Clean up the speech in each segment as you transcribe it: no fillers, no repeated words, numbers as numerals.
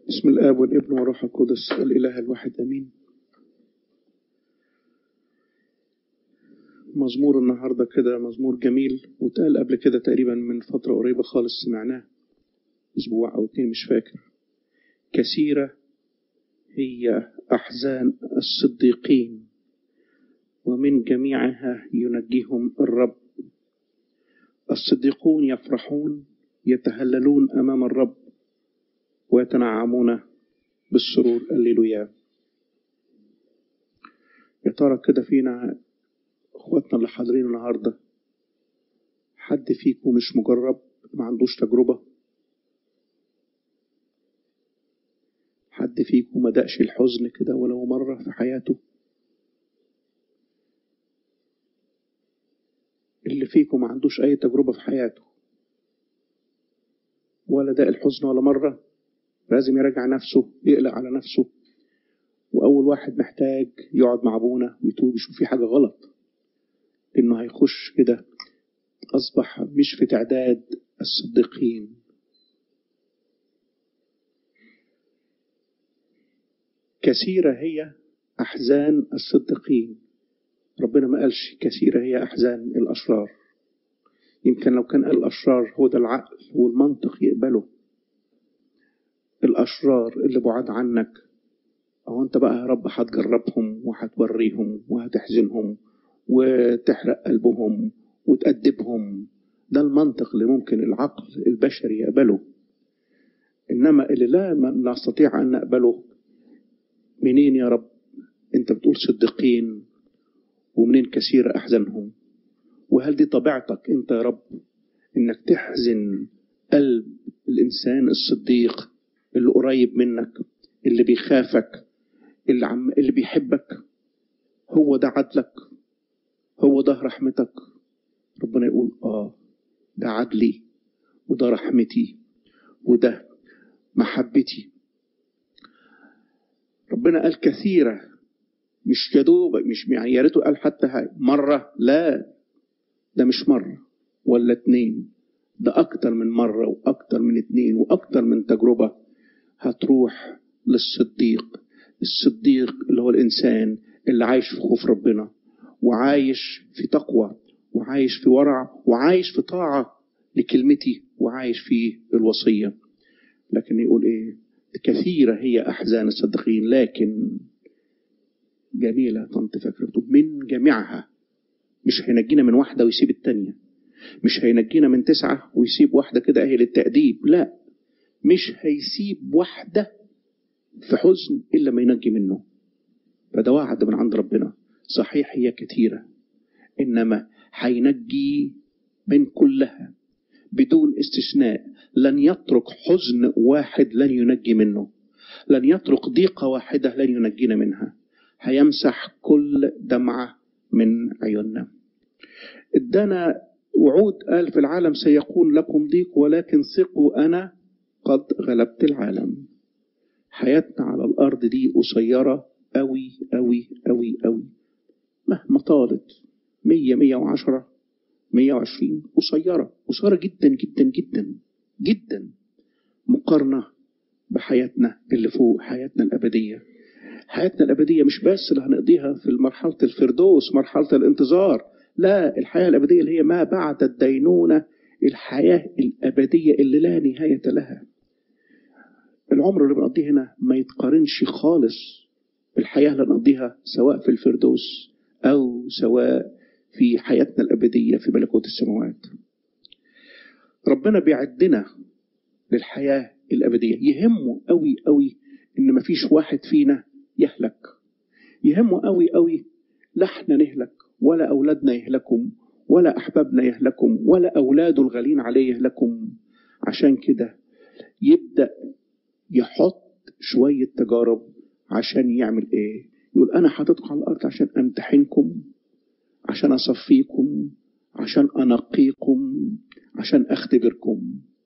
بسم الآب والابن والروح القدس الإله الواحد أمين. مزمور النهاردة كده مزمور جميل، واتقال قبل كده تقريبا من فترة قريبة خالص، سمعناه أسبوع أو 2 مش فاكر. كثيرة هي أحزان الصديقين ومن جميعها ينجيهم الرب. الصديقون يفرحون يتهللون أمام الرب ويتنعمون بالسرور. الليلويا. يا ترى كده فينا اخواتنا اللي حاضرين النهارده حد فيكم مش مجرب، ما عندوش تجربة؟ حد فيكم ما دقش الحزن كده ولو مرة في حياته؟ اللي فيكم ما عندوش أي تجربة في حياته ولا دق الحزن ولا مرة، لازم يراجع نفسه، يقلق على نفسه. وأول واحد محتاج يقعد مع أبونا ويتوب، يشوف في حاجة غلط، إنه هيخش كده أصبح مش في تعداد الصديقين. كثيرة هي أحزان الصديقين. ربنا ما قالش كثيرة هي أحزان الأشرار. يمكن لو كان قال الأشرار هو ده العقل والمنطق يقبله. الأشرار اللي بعاد عنك، أو أنت بقى يا رب هتجربهم وهتوريهم وهتحزنهم وتحرق قلبهم وتأدبهم. ده المنطق اللي ممكن العقل البشري يقبله. إنما اللي لا نستطيع أن نقبله، منين يا رب أنت بتقول صديقين ومنين كثيرة أحزانهم؟ وهل دي طبيعتك أنت يا رب، إنك تحزن قلب الإنسان الصديق اللي قريب منك، اللي بيخافك، اللي بيحبك؟ هو ده عدلك؟ هو ده رحمتك؟ ربنا يقول ده عدلي وده رحمتي وده محبتي. ربنا قال كثيرة، مش يدوب، مش يا ريته قال حتى مرة، لا، ده مش مرة ولا 2، ده أكتر من مرة وأكتر من 2 وأكتر من تجربة هتروح للصديق. الصديق اللي هو الإنسان اللي عايش في خوف ربنا، وعايش في تقوى، وعايش في ورع، وعايش في طاعة لكلمتي، وعايش في الوصية. لكن يقول إيه؟ كثيرة هي أحزان الصديقين لكن جميلة. طنط فكرته من جميعها. مش هينجينا من واحدة ويسيب التانية، مش هينجينا من 9 ويسيب واحدة كده أهي للتأديب، لا، مش هيسيب واحدة في حزن إلا ما ينجي منه. فده وعد من عند ربنا. صحيح هي كثيرة، إنما هينجي من كلها بدون استثناء. لن يترك حزن واحد لن ينجي منه، لن يترك ضيقة واحدة لن ينجينا منها. هيمسح كل دمعة من عيوننا. ادانا وعود، قال في العالم سيكون لكم ضيق ولكن ثقوا أنا قد غلبت العالم. حياتنا على الأرض دي قصيرة أوي أوي أوي أوي، مهما طالت 100 110 120، قصيرة جدا جدا جدا جدا، مقارنة بحياتنا اللي فوق، حياتنا الأبدية. حياتنا الأبدية مش بس اللي هنقضيها في مرحلة الفردوس، مرحلة الانتظار، لا، الحياة الأبدية اللي هي ما بعد الدينونة، الحياة الأبدية اللي لا نهاية لها. العمر اللي بنقضيه هنا ما يتقارنش خالص بالحياة اللي نقضيها سواء في الفردوس أو سواء في حياتنا الأبدية في ملكوت السماوات. ربنا بيعدنا للحياة الأبدية. يهمه قوي قوي إن مفيش واحد فينا يهلك. يهمه قوي قوي لا احنا نهلك ولا أولادنا يهلكم ولا أحبابنا يهلكم ولا أولاده الغالين عليه يهلكم. عشان كده يبدأ يحط شوية تجارب عشان يعمل إيه؟ يقول أنا حاططكم على الأرض عشان أمتحنكم، عشان أصفيكم، عشان أنقيكم، عشان أختبركم.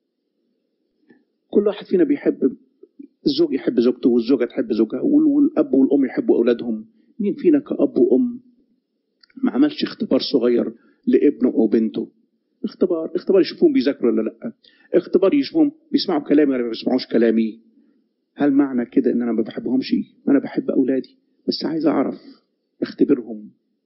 كل واحد فينا بيحب، الزوج يحب زوجته والزوجة تحب زوجها والأب والأم يحبوا أولادهم. مين فينا كأب وأم ما عملش اختبار صغير لابنه أو بنته؟ اختبار يشوفون بيذاكروا ولا لا، اختبار يشوفون بيسمعوا كلامي ولا ما بيسمعوش كلامي. هل معنى كده ان انا ما بحبهمش؟ انا بحب اولادي، بس عايز اعرف اختبرهم.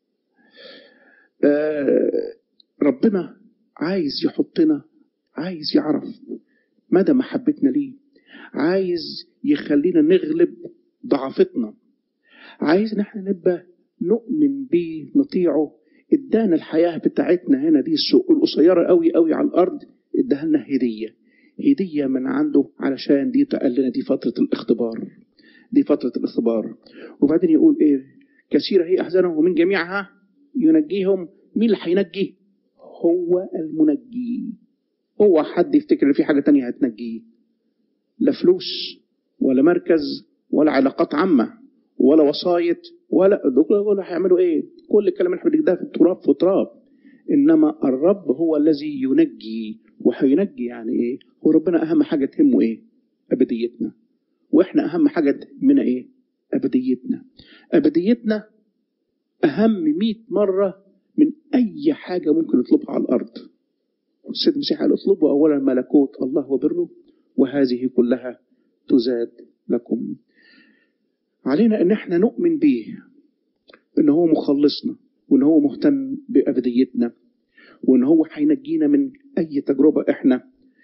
ربنا عايز يحطنا، عايز يعرف مدى محبتنا ليه، عايز يخلينا نغلب ضعفتنا، عايز نحن نبقى نؤمن بيه نطيعه. ادانا الحياة بتاعتنا هنا دي القصيرة قوي قوي على الارض، اداها لنا هدية من عنده، علشان دي تقال لنا دي فترة الاختبار، دي فترة الاختبار. وبعدين يقول ايه؟ كثيرة هي احزانهم ومن جميعها ينجيهم. مين اللي هينجي؟ هو المنجي. هو حد يفتكر ان في حاجة تانية هتنجيه؟ لا فلوس ولا مركز ولا علاقات عامة ولا وسايط ولا هيعملوا ايه؟ كل الكلام اللي احنا ده في التراب في تراب. انما الرب هو الذي ينجي. وهينجي يعني ايه؟ هو ربنا اهم حاجة تهمه ايه؟ ابديتنا. واحنا اهم حاجة تهمنا ايه؟ ابديتنا. ابديتنا اهم 100 مرة من اي حاجة ممكن نطلبها على الارض. السيد المسيح قال اطلبوا اولا ملكوت الله وبره وهذه كلها تزاد لكم. علينا ان احنا نؤمن به ان هو مخلصنا، وان هو مهتم بابديتنا، وان هو هينجينا من اي تجربة احنا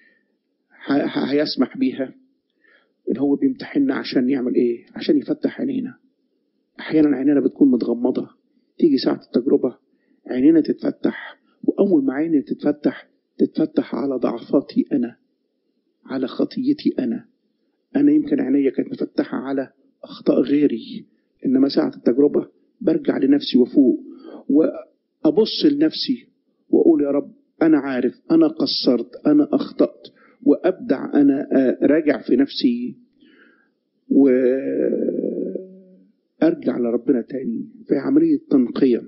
هيسمح بيها. ان هو بيمتحننا عشان يعمل ايه؟ عشان يفتح عينينا. احيانا عينينا بتكون متغمضة، تيجي ساعة التجربة عينينا تتفتح، واول ما عيني تتفتح على ضعفاتي انا، على خطيتي انا يمكن عينيا كانت مفتحة على اخطاء غيري، انما ساعة التجربة برجع لنفسي وفوق وابص لنفسي واقول يا رب انا عارف انا قصرت انا اخطأت، وابدع انا راجع في نفسي وارجع لربنا تاني في عملية تنقية.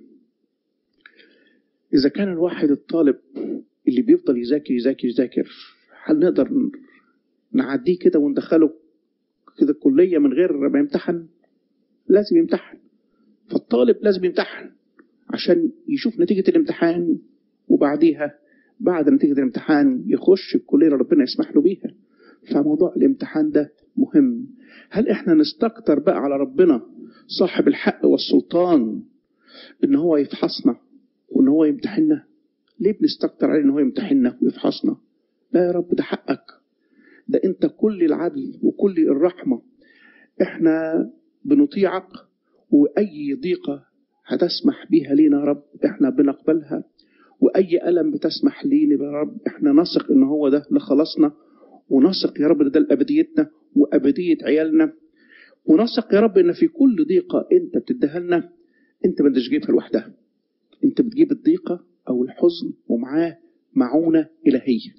اذا كان الواحد الطالب اللي بيفضل يذاكر هل نقدر نعديه كده وندخله كده الكلية من غير ما يمتحن؟ لازم يمتحن. فالطالب لازم يمتحن عشان يشوف نتيجة الامتحان، وبعديها بعد نتيجة الامتحان يخش الكلية اللي ربنا يسمح له بيها. فموضوع الامتحان ده مهم. هل احنا نستكتر بقى على ربنا صاحب الحق والسلطان ان هو يفحصنا وان هو يمتحننا؟ ليه بنستكتر عليه ان هو يمتحننا ويفحصنا؟ لا يا رب، ده حقك، ده انت كل العدل وكل الرحمة. احنا بنطيعك، واي ضيقة هتسمح بيها لينا يا رب احنا بنقبلها، واي ألم بتسمح لينا يا رب احنا نثق ان هو ده لخلاصنا، ونثق يا رب ده لأبديتنا وأبدية عيالنا، ونثق يا رب ان في كل ضيقة انت بتديها لنا انت ما بدش جيبها لوحدها، انت بتجيب الضيقة او الحزن ومعاه معونة إلهية.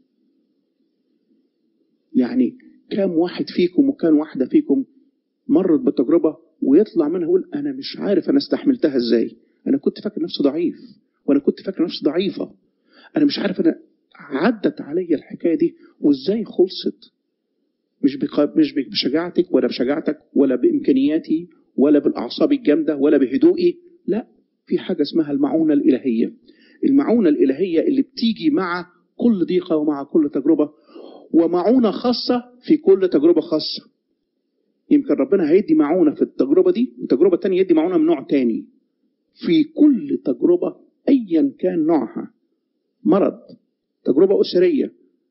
يعني كام واحد فيكم وكان واحدة فيكم مرت بتجربة ويطلع منها يقول أنا مش عارف أنا استحملتها إزاي، أنا كنت فاكر نفسي ضعيف، وأنا كنت فاكر نفسي ضعيفة، أنا مش عارف أنا عدت علي الحكاية دي وإزاي خلصت. مش بشجاعتك ولا بشجاعتك ولا بإمكانياتي ولا بالأعصاب الجامدة ولا بهدوئي، لا، في حاجة اسمها المعونة الإلهية. المعونة الإلهية اللي بتيجي مع كل ضيقة ومع كل تجربة، ومعونة خاصة في كل تجربة خاصة. يمكن ربنا هيدي معونة في التجربة دي، وتجربة تانية يدي معونة من نوع تاني. في كل تجربة أيا كان نوعها، مرض، تجربة أسرية،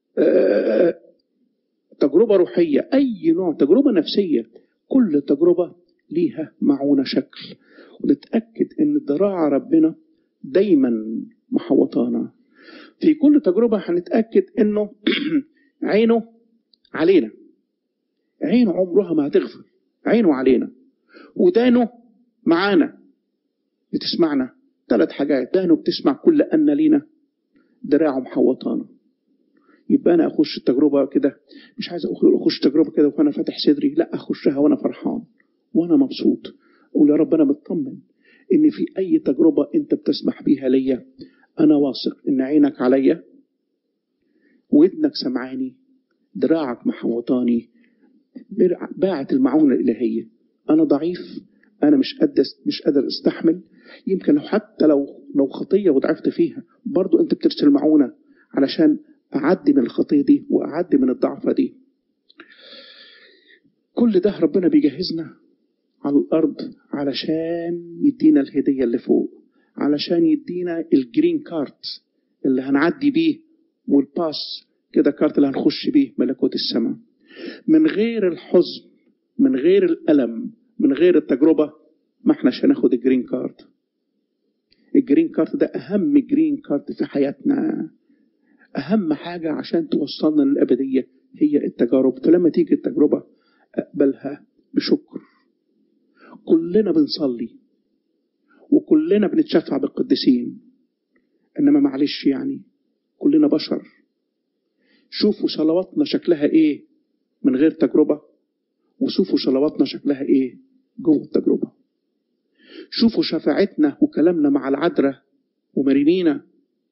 تجربة روحية، أي نوع تجربة نفسية، كل تجربة ليها معونة شكل. ونتأكد أن ذراع ربنا دايما محوطانا. في كل تجربة هنتأكد أنه عينه علينا، عينه عمرها ما هتغفل، عينه علينا، ودانه معانا بتسمعنا. 3 حاجات: دانه بتسمع كل أن لينا، دراعه محوطانا. يبقى أنا أخش التجربة كده مش عايز أخش تجربة كده وأنا فاتح صدري، لا، أخشها وأنا فرحان وأنا مبسوط، أقول يا رب أنا مطمن إن في أي تجربة أنت بتسمح بيها ليا أنا واثق إن عينك عليا، ودنك سمعاني، دراعك محوطاني، باعت المعونة الإلهية. أنا ضعيف، أنا مش قادر استحمل، يمكن حتى لو خطية وضعفت فيها برضو أنت بترسل معونة علشان أعدي من الخطية دي وأعدي من الضعفة دي. كل ده ربنا بيجهزنا على الأرض علشان يدينا الهدية اللي فوق، علشان يدينا الجرين كارت اللي هنعدي بيه، والباس كده كارت اللي هنخش بيه ملكوت السماء. من غير الحزن، من غير الألم، من غير التجربة، ما احناش هناخد الجرين كارت. الجرين كارت ده أهم جرين كارت في حياتنا، أهم حاجة عشان توصلنا للأبدية هي التجارب. فلما تيجي التجربة أقبلها بشكر. كلنا بنصلي وكلنا بنتشفع بالقديسين، إنما معلش يعني كلنا بشر. شوفوا صلواتنا شكلها إيه من غير تجربة، وشوفوا صلواتنا شكلها إيه جوه التجربة. شوفوا شفاعتنا وكلامنا مع العذراء ومريمينا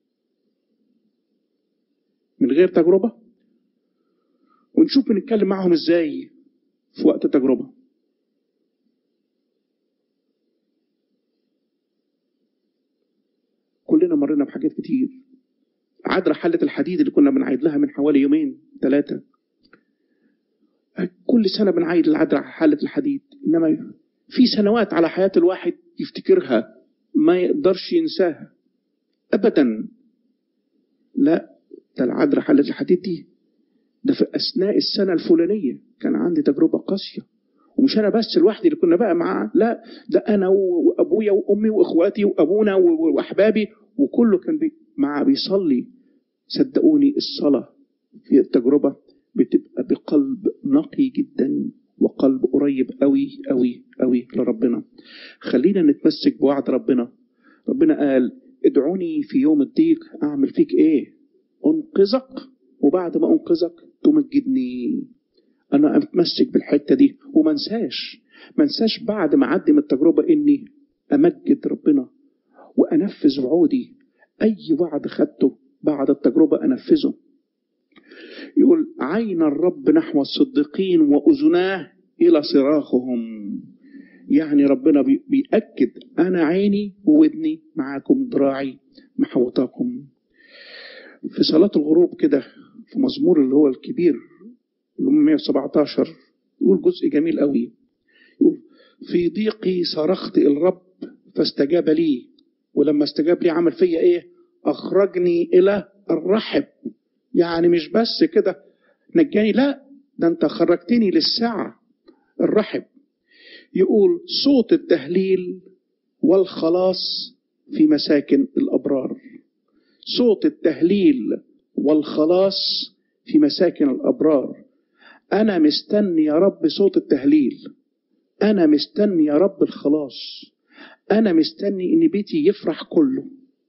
من غير تجربة، ونشوف بنتكلم معهم إزاي في وقت تجربة. كلنا مرينا بحاجات كتير. عذراء حلة الحديد اللي كنا بنعيد لها من حوالي 2-3، كل سنة بنعيد العذراء حلة الحديد، إنما في سنوات على حياة الواحد يفتكرها ما يقدرش ينساها أبدا. لا، ده العذراء حلة الحديد دي ده في أثناء السنة الفلانية كان عندي تجربة قاسية، ومش أنا بس لوحدي اللي كنا بقى معاه، لا ده أنا وأبويا وأمي وإخواتي وأبونا وأحبابي وكله كان معاه بيصلي. صدقوني الصلاة في التجربة بتبقى بقلب نقي جدا وقلب قريب قوي قوي قوي لربنا. خلينا نتمسك بوعد ربنا. ربنا قال ادعوني في يوم الضيق أعمل فيك إيه؟ أنقذك، وبعد ما أنقذك تمجدني. أنا أتمسك بالحتة دي وما انساش بعد ما أعدي من التجربة إني أمجد ربنا وأنفذ وعودي. أي وعد خدته بعد التجربة أنفذه. يقول عين الرب نحو الصديقين وأذناه إلى صراخهم. يعني ربنا بيأكد أنا عيني وودني معاكم، ذراعي محوطاكم. في صلاة الغروب كده في مزمور اللي هو الكبير اللي 117 يقول جزء جميل قوي. يقول في ضيقي صرخت الرب فاستجاب لي، ولما استجاب لي عمل فيا ايه؟ اخرجني الى الرحب. يعني مش بس كده نجاني، لا ده انت خرجتني للساعة الرحب. يقول صوت التهليل والخلاص في مساكن الأبرار. صوت التهليل والخلاص في مساكن الأبرار. أنا مستني يا رب صوت التهليل، أنا مستني يا رب الخلاص، أنا مستني إن بيتي يفرح كله.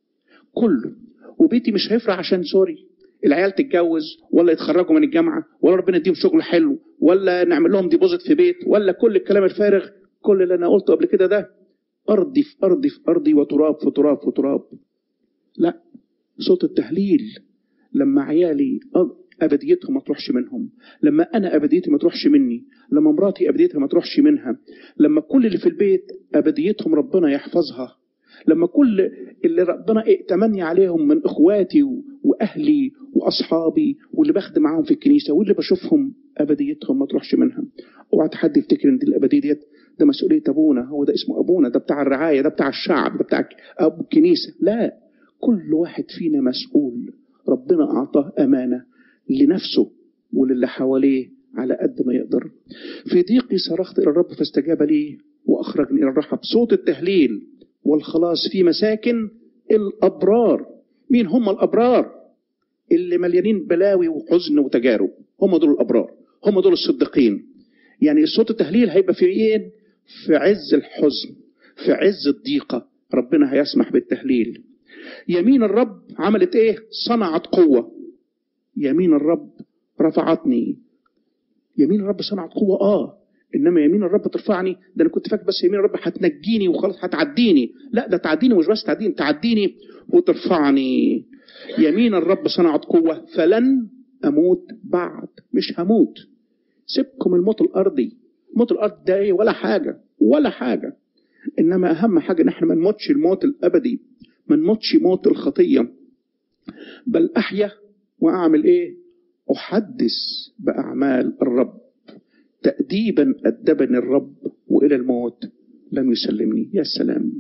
وبيتي مش هيفرح عشان سوري العيال تتجوز ولا يتخرجوا من الجامعة ولا ربنا يديهم شغل حلو ولا نعمل لهم ديبوزيت في بيت ولا كل الكلام الفارغ. كل اللي أنا قلته قبل كده ده أرضي في أرضي في أرضي وتراب في تراب في تراب. لا، صوت التهليل لما عيالي أبديتهم ما تروحش منهم، لما أنا أبديتي ما تروحش مني، لما مراتي أبديتها ما تروحش منها، لما كل اللي في البيت أبديتهم ربنا يحفظها، لما كل اللي ربنا ائتمني عليهم من إخواتي وأهلي وأصحابي واللي بخدم معاهم في الكنيسة واللي بشوفهم أبديتهم ما تروحش منها. اوعى حد يفتكر إن دي الأبدية ديت ده مسؤولية أبونا، هو ده اسمه أبونا، ده بتاع الرعاية، ده بتاع الشعب، ده بتاع أبو الكنيسة. لا، كل واحد فينا مسؤول. ربنا أعطاه أمانة لنفسه وللي حواليه على قد ما يقدر. في ضيقي صرخت إلى الرب فاستجاب لي وأخرجني إلى الرحب. صوت التهليل والخلاص في مساكن الأبرار. مين هم الأبرار؟ اللي مليانين بلاوي وحزن وتجارب، هم دول الأبرار، هم دول الصديقين. يعني صوت التهليل هيبقى في ايه؟ في عز الحزن، في عز الضيقة ربنا هيسمح بالتهليل. يمين الرب عملت ايه؟ صنعت قوة. يمين الرب رفعتني. يمين الرب صنعت قوة انما يمين الرب ترفعني. ده انا كنت فاكر بس يمين الرب هتنجيني وخلاص هتعديني. لا، ده تعديني مش بس تعديني وترفعني. يمين الرب صنعت قوة فلن اموت بعد. مش هموت. سيبكم الموت الارضي. الموت الارضي ده ايه؟ ولا حاجة ولا حاجة. انما اهم حاجة ان احنا ما نموتش الموت الابدي، ما نموتش موت الخطية، بل احيا واعمل ايه؟ احدث باعمال الرب. تأديبا أدبني الرب وإلى الموت لم يسلمني. يا سلام،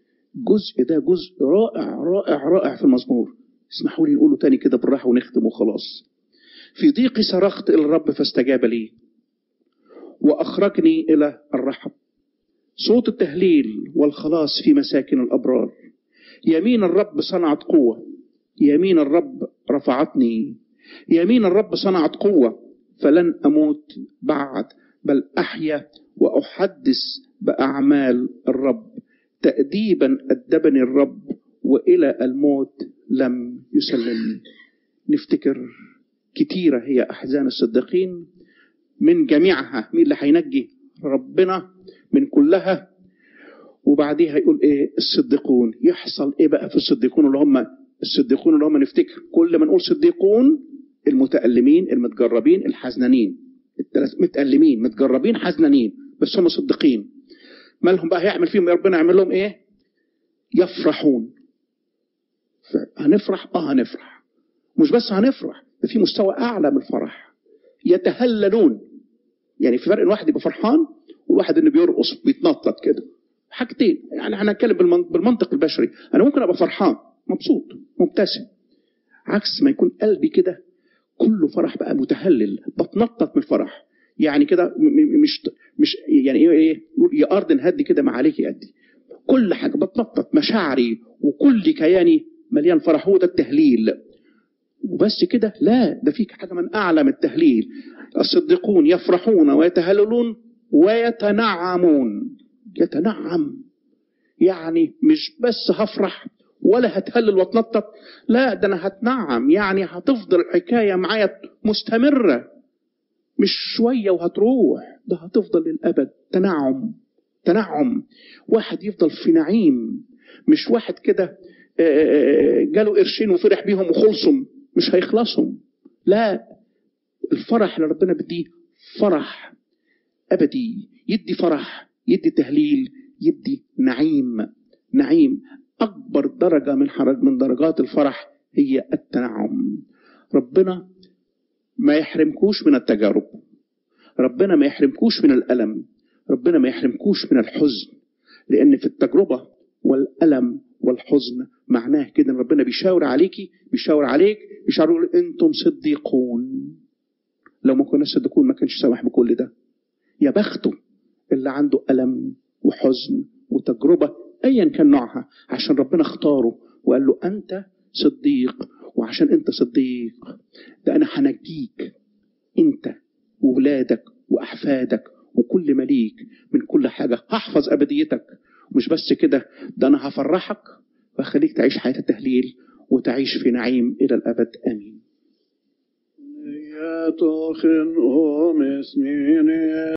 ده جزء رائع رائع رائع في المزمور. اسمحوا لي نقوله تاني كده بالراحة ونختم وخلاص. في ضيقي صرخت إلى الرب فاستجاب لي وأخرجني إلى الرحب. صوت التهليل والخلاص في مساكن الأبرار. يمين الرب صنعت قوة، يمين الرب رفعتني. يمين الرب صنعت قوة فلن أموت بعد، بل أحيا وأحدث بأعمال الرب. تأديبا أدبني الرب وإلى الموت لم يسلمني. نفتكر كتيرة هي أحزان الصديقين، من جميعها مين اللي هينجي؟ ربنا من كلها. وبعديها يقول ايه؟ الصديقون. يحصل ايه بقى في الصديقون اللي هم نفتكر كل ما نقول صديقون: المتألمين، المتجربين، الحزنانين. متألمين، متجربين، حزنانين، بس هم صديقين. مالهم بقى؟ هيعمل فيهم ربنا يعمل لهم ايه؟ يفرحون. هنفرح، هنفرح. مش بس هنفرح، ده في مستوى اعلى من الفرح. يتهللون. يعني في فرق الواحد يبقى فرحان والواحد انه بيرقص بيتنطط كده، حاجتين. يعني هنتكلم بالمنطق البشري. انا ممكن ابقى فرحان مبسوط مبتسم، عكس ما يكون قلبي كده كله فرح بقى متهلل، بتنطط من الفرح. يعني كده مش يعني ايه يا ارض هدي كده ما عليك يدي، كل حاجه بتنطط، مشاعري وكل كياني مليان فرح. هو ده التهليل. وبس كده؟ لا، ده فيك حاجه من اعلى من التهليل. الصديقون يفرحون ويتهللون ويتنعمون. يتنعم يعني مش بس هفرح ولا هتهلل واتنطط، لا، ده انا هتنعم. يعني هتفضل الحكايه معايا مستمره، مش شويه وهتروح، ده هتفضل للابد. تنعم. واحد يفضل في نعيم، مش واحد كده جاله قرشين وفرح بيهم وخلصهم مش هيخلصهم. لا، الفرح اللي ربنا بديه فرح ابدي، يدي فرح، يدي تهليل، يدي نعيم. اكبر درجه من درجات الفرح هي التنعم. ربنا ما يحرمكوش من التجارب، ربنا ما يحرمكوش من الالم، ربنا ما يحرمكوش من الحزن. لان في التجربه والالم والحزن معناه كده ان ربنا بيشاور عليكي، بيشاور عليك، بيشاور يقول انتم صديقون. لو ما كناش صديقون ما كانش سامح بكل ده. يا بخته اللي عنده ألم وحزن وتجربة أيا كان نوعها، عشان ربنا اختاره وقال له أنت صديق. وعشان أنت صديق ده أنا هنجيك أنت وولادك وأحفادك وكل مليك من كل حاجة. هحفظ أبديتك. مش بس كده، ده أنا هفرحك وأخليك تعيش حياة التهليل وتعيش في نعيم إلى الأبد. آمين.